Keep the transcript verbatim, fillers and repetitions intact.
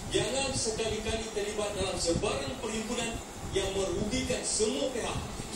Jangan sekali-kali terlibat dalam sebarang perhimpunan yang merugikan semua pihak.